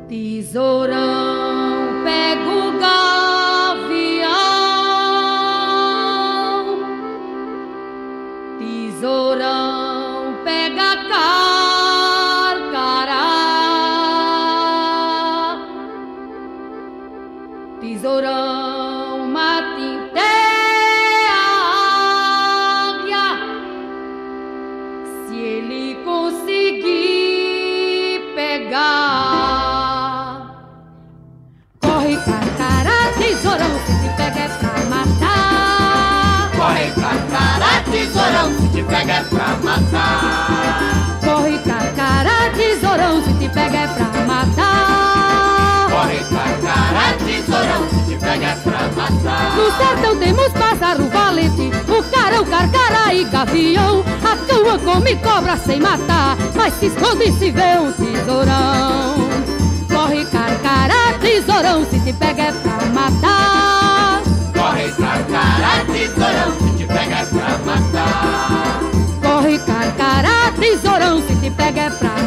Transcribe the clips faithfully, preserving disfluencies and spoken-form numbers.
Tesourão, pega o gavião. Tesourão, pega a carcará. Tesourão, mata inteira a águia. Se ele conseguir pegar. Corre, carcará, tesourão, se te pega é pra matar. Corre, carcará, tesourão, se te pega é pra matar. Corre, carcará, tesourão, se te pega é pra matar. Corre, carcará, tesourão, se te pega é pra matar. No sertão temos pássaro valente, o carão, carcará e gavião. A canoa come cobra sem matar, mas se esconde se vê um tesourão. Corre, carcará, tesourão, se te pega é pra matar. Corre, carcará, tesourão, se te pega é pra matar. Corre, carcará, tesourão, se te pega é pra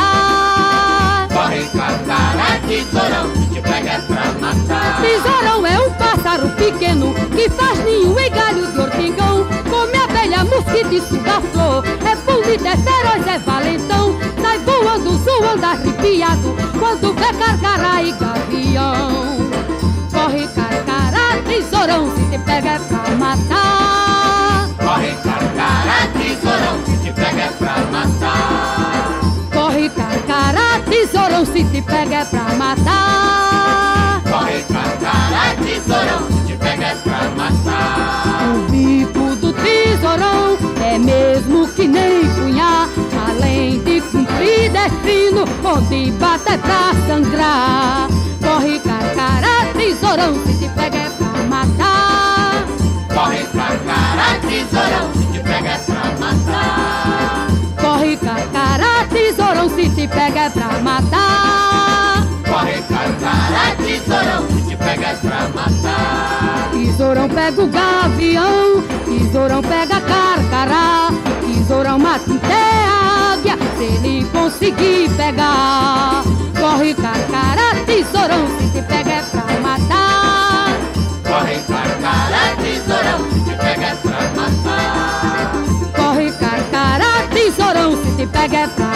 matar. Corre, carcará, tesourão, se te pega é pra matar. Tesourão é um pássaro pequeno que faz ninho em galho de ortigão. Come abelha, mosquito e suga flor. É bonito, é feroz, é valentão. Sai voando, zoando, arrepiado quando vê carcará e gavião. Corre, carcará, tesourão, se te pega é pra matar. Corre, carcará, tesourão, se te pega é pra matar. Corre, carcará, tesourão, se te pega é pra matar. Corre, carcará, tesourão, se te pega é pra matar. O bico do tesourão é mesmo que nem punhal. Além de comprido é fino, onde bate é pra sangrar. Corre, carcará, tesourão, se te pega é pra matar. Corre, carcará, tesourão, se te pega é pra matar. Corre, carcará, tesourão, se te pega é pra matar. Corre, carcará, tesourão, se te pega é pra matar. Tesourão pega o gavião, tesourão pega a carcará. Tesourão mata inteira a águia, se ele conseguir pegar. Corre, carcará, tesourão, se te pega é pra matar. Corre, carcará, tesourão, se te pega é pra matar. Corre, carcará, tesourão, se te pega é pra